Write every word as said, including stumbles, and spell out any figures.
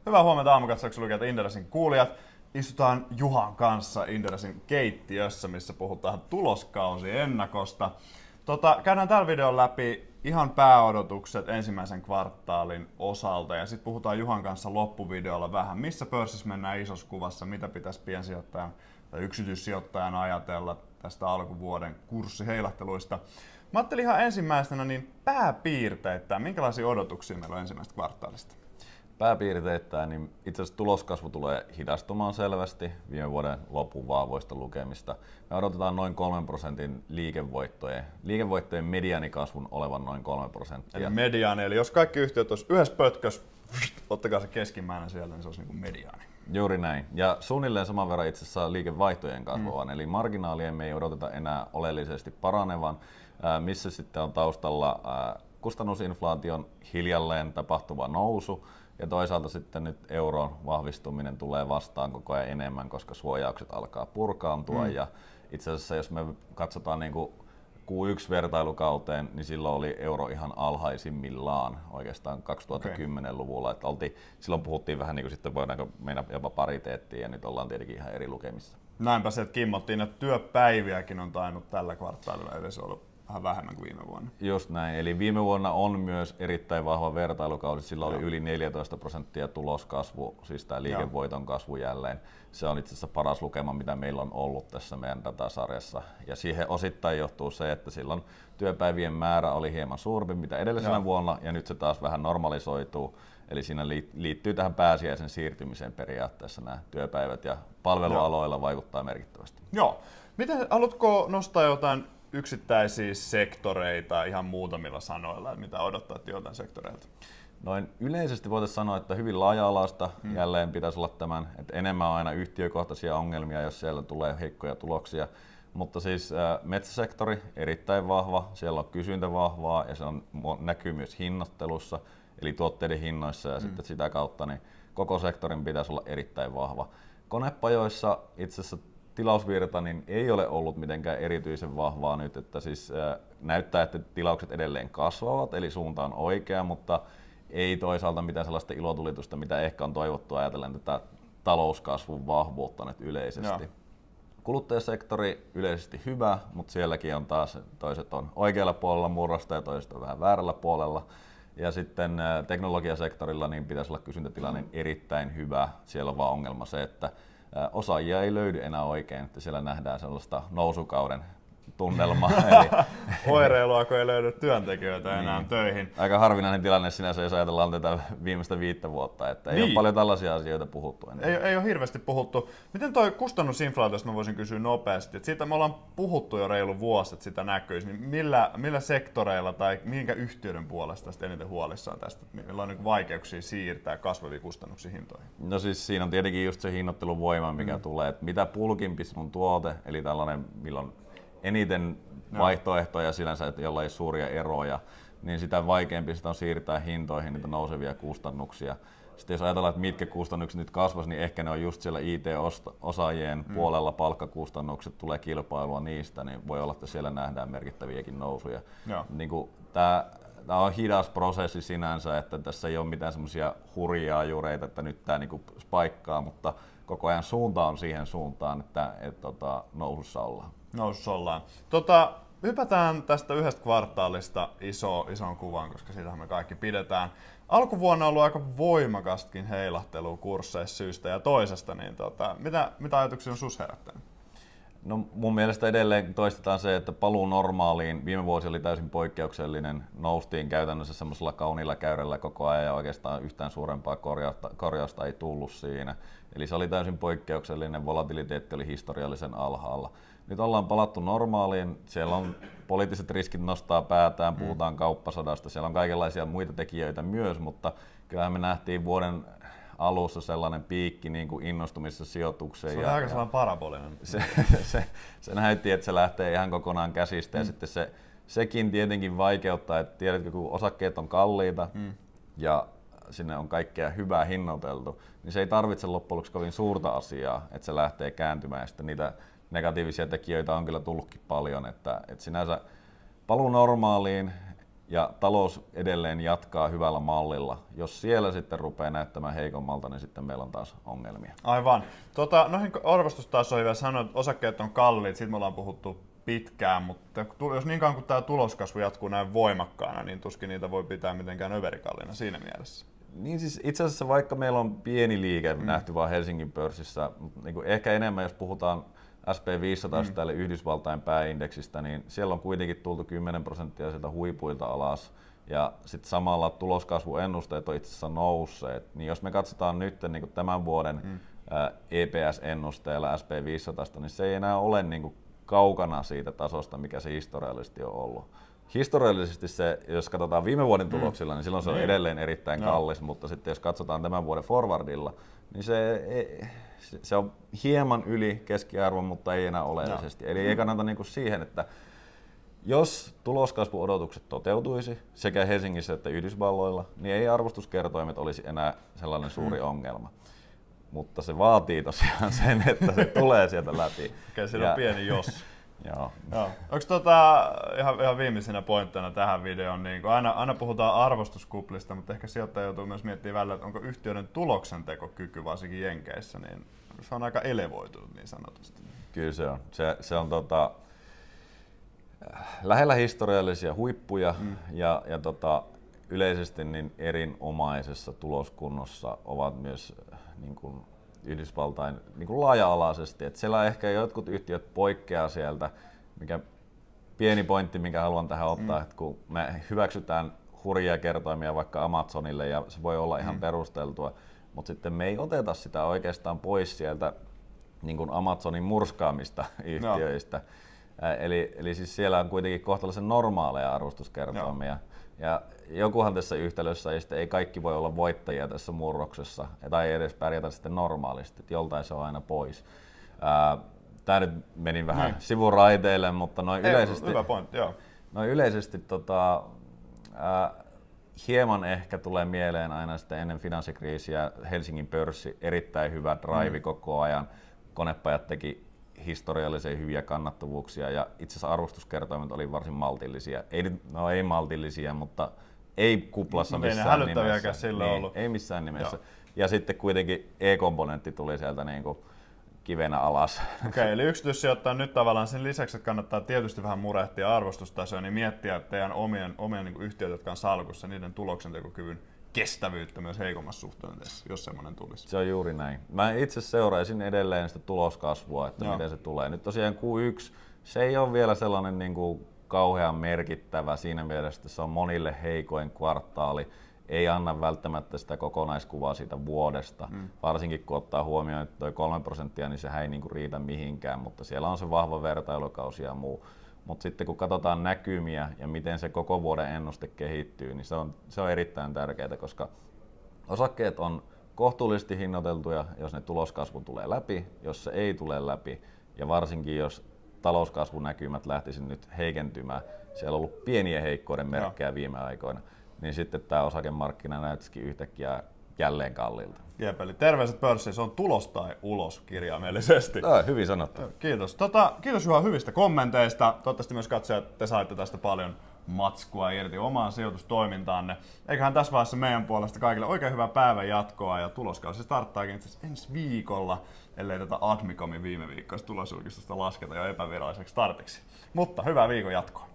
Hyvää huomenta aamukatsauksen lukijat Inderesin kuulijat. Istutaan Juhan kanssa Inderesin keittiössä, missä puhutaan tuloskausi ennakosta. Tota, käydään tällä videon läpi ihan pääodotukset ensimmäisen kvartaalin osalta ja sitten puhutaan Juhan kanssa loppuvideolla vähän, missä pörssissä mennään isossa kuvassa, mitä pitäisi piensijoittajan tai yksityissijoittajan ajatella tästä alkuvuoden kurssiheilahteluista. Mä ajattelin ihan ensimmäisenä niin pääpiirteittäin, minkälaisia odotuksia meillä on ensimmäisestä kvartaalista? Pääpiirteittäin niin itse asiassa tuloskasvu tulee hidastumaan selvästi viime vuoden lopun vahvoista lukemista. Me odotetaan noin kolmen prosentin liikevoittojen, liikevoittojen mediaanikasvun olevan noin kolme prosenttia. Eli mediaani, eli jos kaikki yhtiöt olisi yhdessä pötkössä, ottakaa se keskimmäinen siellä, niin se olisi niin kuin mediaani. Juuri näin. Ja suunnilleen saman verran itse asiassa liikevaihtojen kasvavan, mm. eli marginaalien me ei odoteta enää oleellisesti paranevan, missä sitten on taustalla kustannusinflaation hiljalleen tapahtuva nousu, ja toisaalta sitten nyt euron vahvistuminen tulee vastaan koko ajan enemmän, koska suojaukset alkaa purkaantua. Mm. Ja itse asiassa jos me katsotaan niin kuin Q yksi-vertailukauteen, niin silloin oli euro ihan alhaisimmillaan oikeastaan kaksituhattakymmenen-luvulla. Että oltiin, silloin puhuttiin vähän niin kuin sitten voidaanko mennä jopa pariteettiin ja nyt ollaan tietenkin ihan eri lukemissa. Näinpä se, että kimmottiin, että työpäiviäkin on tainnut tällä kvartaalilla edes olla vähän vähemmän kuin viime vuonna. Just näin. Eli viime vuonna on myös erittäin vahva vertailukausi. Sillä oli yli neljätoista prosenttia tuloskasvu, siis tämä liikevoiton kasvu jälleen. Se on itse asiassa paras lukema, mitä meillä on ollut tässä meidän datasarjassa. Ja siihen osittain johtuu se, että silloin työpäivien määrä oli hieman suurempi mitä edellisenä Joo. vuonna, ja nyt se taas vähän normalisoituu. Eli siinä liittyy tähän pääsiäisen siirtymiseen periaatteessa nämä työpäivät, ja palvelualoilla Joo. vaikuttaa merkittävästi. Joo. Miten, haluatko nostaa jotain yksittäisiä sektoreita ihan muutamilla sanoilla, että mitä odottaa jotain sektoreilta? Noin yleisesti voitaisiin sanoa, että hyvin laaja-alaista hmm. jälleen pitäisi olla tämän, että enemmän on aina yhtiökohtaisia ongelmia, jos siellä tulee heikkoja tuloksia. Mutta siis äh, metsäsektori erittäin vahva, siellä on kysyntä vahvaa ja se on, näkyy myös hinnoittelussa, eli tuotteiden hinnoissa ja hmm. sitten sitä kautta niin koko sektorin pitäisi olla erittäin vahva. Konepajoissa itse asiassa tilausvirta niin ei ole ollut mitenkään erityisen vahvaa nyt, että siis äh, näyttää, että tilaukset edelleen kasvavat, eli suunta on oikea, mutta ei toisaalta mitään sellaista ilotulitusta, mitä ehkä on toivottu ajatellen tätä talouskasvun vahvuutta nyt yleisesti. Joo. Kuluttajasektori yleisesti hyvä, mutta sielläkin on taas toiset on oikealla puolella murrosta ja toiset on vähän väärällä puolella. Ja sitten äh, teknologiasektorilla niin pitäisi olla kysyntätilanne mm. erittäin hyvä. Siellä on vaan ongelma se, että osaajia ei löydy enää oikein, että siellä nähdään sellaista nousukauden tunnelmaa. Eli oireilua, kun ei löydy työntekijöitä enää niin. töihin. Aika harvinainen tilanne sinänsä, jos ajatellaan tätä viimeistä viittä vuotta, että ei niin. ole paljon tällaisia asioita puhuttu enää. Ei, ei ole hirveästi puhuttu. Miten toi kustannusinflaatiosta mä voisin kysyä nopeasti? Että siitä me ollaan puhuttu jo reilu vuosi, että sitä näkyisi. Niin millä, millä sektoreilla tai minkä yhtiöiden puolesta tästä eniten huolissaan tästä? Meillä on niin vaikeuksia siirtää kasvavia kustannuksia hintoihin. No siis siinä on tietenkin just se hinnoittelun voima, mikä mm. tulee. Että mitä pulkimpi sun tuote, eli tällainen, milloin eniten vaihtoehtoja sinänsä, jolla ei suuria eroja, niin sitä vaikeampi sitä on siirtää hintoihin niitä nousevia kustannuksia. Sitten jos ajatellaan, että mitkä kustannukset nyt kasvaisi, niin ehkä ne on just siellä I T-osaajien mm. puolella, palkkakustannukset, tulee kilpailua niistä, niin voi olla, että siellä nähdään merkittäviäkin nousuja. Niin kuin tämä, tämä on hidas prosessi sinänsä, että tässä ei ole mitään semmoisia hurjaa jureita, että nyt tämä niin spaikkaa, mutta koko ajan suunta on siihen suuntaan, että, että, että nousussa ollaan. Nousussa ollaan. Tota, hypätään tästä yhdestä kvartaalista iso, isoon kuvaan, koska siitähän me kaikki pidetään. Alkuvuonna on ollut aika voimakastakin heilahtelua kursseissa syystä ja toisesta, niin tota, mitä, mitä ajatuksia on sus herättänyt? No mun mielestä edelleen toistetaan se, että paluu normaaliin. Viime vuosi oli täysin poikkeuksellinen. Noustiin käytännössä semmoisella kauniilla käyrällä koko ajan ja oikeastaan yhtään suurempaa korjausta, korjausta ei tullut siinä. Eli se oli täysin poikkeuksellinen, volatiliteetti oli historiallisen alhaalla. Nyt ollaan palattu normaaliin, siellä on poliittiset riskit nostaa päätään, puhutaan kauppasodasta, siellä on kaikenlaisia muita tekijöitä myös, mutta kyllähän me nähtiin vuoden alussa sellainen piikki niin kuin innostumisessa sijoitukseen. Se on ja, aika sellainen parabolinen. Se, se, se näytti, että se lähtee ihan kokonaan käsistä mm. ja sitten se, sekin tietenkin vaikeuttaa, että tiedätkö, kun osakkeet on kalliita mm. ja sinne on kaikkea hyvää hinnoiteltu, niin se ei tarvitse loppujen lopuksi kovin suurta asiaa, että se lähtee kääntymään ja sitten niitä negatiivisia tekijöitä on kyllä tullutkin paljon, että, että sinänsä paluu normaaliin ja talous edelleen jatkaa hyvällä mallilla. Jos siellä sitten rupeaa näyttämään heikommalta, niin sitten meillä on taas ongelmia. Aivan. Tota, noihin arvostustasoihin vielä sanoin, että osakkeet on kalliit, siitä me ollaan puhuttu pitkään, mutta jos niin kauan kuin tämä tuloskasvu jatkuu näin voimakkaana, niin tuskin niitä voi pitää mitenkään överikallina siinä mielessä. Niin siis itse asiassa vaikka meillä on pieni liike mm. nähty vaan Helsingin pörssissä, niin kuin ehkä enemmän jos puhutaan S and P viisisataa mm. eli Yhdysvaltain pääindeksistä, niin siellä on kuitenkin tultu kymmenen prosenttia sieltä huipuilta alas. Ja sitten samalla tuloskasvuennusteet on itse asiassa nousseet. Niin jos me katsotaan nyt niin kuin tämän vuoden mm. E P S-ennusteella S and P viisisataa, niin se ei enää ole niin kuin kaukana siitä tasosta, mikä se historiallisesti on ollut. Historiallisesti se, jos katsotaan viime vuoden tuloksilla, mm. niin silloin se on edelleen erittäin no. kallis, mutta sitten jos katsotaan tämän vuoden forwardilla, niin se, se on hieman yli keskiarvon, mutta ei enää oleellisesti. No. Eli ei kannata niinku siihen, että jos tuloskasvuodotukset toteutuisi sekä Helsingissä että Yhdysvalloilla, niin ei arvostuskertoimet olisi enää sellainen suuri mm. ongelma. Mutta se vaatii tosiaan sen, että se tulee sieltä läpi. Okei, siinä on pieni jos. Joo. Joo. Onko tota, ihan, ihan viimeisenä pointtina tähän videoon, niin aina, aina puhutaan arvostuskuplista, mutta ehkä sijoittaja joutuu myös miettimään välillä, että onko yhtiöiden tuloksentekokyky, varsinkin Jenkeissä, niin se on aika elevoitunut niin sanotusti. Kyllä se on. Se, se on tota, lähellä historiallisia huippuja mm. ja, ja tota, yleisesti niin erinomaisessa tuloskunnossa ovat myös niin kuin Yhdysvaltain niin kuin laaja-alaisesti. Et siellä ehkä jotkut yhtiöt poikkeaa sieltä, mikä pieni pointti, minkä haluan tähän ottaa, mm. että kun me hyväksytään hurjia kertoimia vaikka Amazonille ja se voi olla ihan mm. perusteltua, mutta sitten me ei oteta sitä oikeastaan pois sieltä niin kuin Amazonin murskaamista yhtiöistä. No. Eli, eli siis siellä on kuitenkin kohtalaisen normaaleja arvostuskertoimia. No. Ja jokuhan tässä yhtälössä ei, ei kaikki voi olla voittajia tässä murroksessa, tai ei edes pärjätä sitten normaalisti, että joltain se on aina pois. Tämä nyt meni vähän niin sivuraiteille, mutta noin yleisesti, hyvä pointti, joo. Noin yleisesti tota, ää, hieman ehkä tulee mieleen aina sitten ennen finanssikriisiä Helsingin pörssi, erittäin hyvä drive mm. koko ajan. Konepajat teki historiallisen hyviä kannattavuuksia ja itse asiassa arvostuskertoimet oli varsin maltillisia. Ei, no ei maltillisia, mutta ei kuplassa no, missään ei nimessä. Sillä niin, ollut. Ei missään nimessä. Joo. Ja sitten kuitenkin E-komponentti tuli sieltä niin kuin kivenä alas. Okei, eli yksityissijoittajan nyt tavallaan sen lisäksi, että kannattaa tietysti vähän murehtia arvostustasoa, niin miettiä teidän omien, omien niin yhtiöt, jotka on salkussa, niiden tuloksentekokyvyn kestävyyttä myös heikommassa suhteessa, jos semmoinen tulisi. Se on juuri näin. Mä itse seuraisin edelleen sitä tuloskasvua, että Joo. miten se tulee. Nyt tosiaan Q yksi, se ei ole vielä sellainen niin kuin kauhean merkittävä siinä mielessä, että se on monille heikoin kvartaali. Ei anna välttämättä sitä kokonaiskuvaa siitä vuodesta, hmm. varsinkin kun ottaa huomioon, että tuo kolme prosenttia, niin sehän ei niin kuin riitä mihinkään, mutta siellä on se vahva vertailukausi ja muu. Mutta sitten kun katsotaan näkymiä ja miten se koko vuoden ennuste kehittyy, niin se on, se on erittäin tärkeää, koska osakkeet on kohtuullisesti hinnoiteltuja, jos ne tuloskasvu tulee läpi, jos se ei tule läpi ja varsinkin jos talouskasvunäkymät lähtisivät nyt heikentymään, siellä on ollut pieniä heikkouden merkkejä no. viime aikoina, niin sitten tämä osakemarkkina näyttäisikin yhtäkkiä jälleen kalliilta. Jep, eli terveiset pörssiin, se on tulos tai ulos kirjaimellisesti. Tämä hyvin sanottu. Kiitos. Tota, kiitos Juha hyvistä kommenteista. Toivottavasti myös katsojat, te saitte tästä paljon matskua irti omaan sijoitustoimintaanne. Eiköhän tässä vaiheessa meidän puolesta kaikille oikein hyvää päivän jatkoa ja tuloskausi starttaakin itse asiassa ensi viikolla, ellei tätä Admicomin viime viikkoista tulosulkistusta lasketa jo epäviralliseksi startiksi. Mutta hyvää viikon jatkoa.